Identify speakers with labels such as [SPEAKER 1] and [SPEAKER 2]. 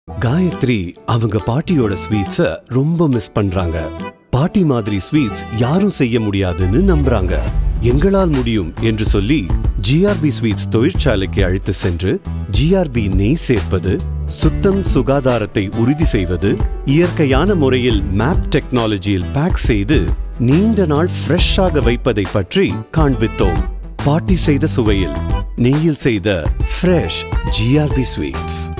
[SPEAKER 1] காயத்ரி அவங்க பாட்டியோட ஸ்வீட்ஸ ரொம்ப மிஸ் பண்றாங்க. பாட்டி மாதிரி ஸ்வீட்ஸ் யாரும் செய்ய முடியாதுன்னு நம்புறாங்க. எங்களால் முடியும் என்று சொல்லி ஜிஆர்பி ஸ்வீட்ஸ் தொழிற்சாலைக்கு அழைத்து சென்று ஜிஆர்பி நெய் சேர்ப்பது, சுத்தம் சுகாதாரத்தை உறுதி செய்வது, இயற்கையான முறையில் மேப் டெக்னாலஜியில் பேக் செய்து நீண்ட நாள் ஃப்ரெஷ்ஷாக வைப்பதை பற்றி காண்பித்தோம். பாட்டி செய்த சுவையில் நெய்யில் செய்த ஃப்ரெஷ் ஜிஆர்பி ஸ்வீட்ஸ்.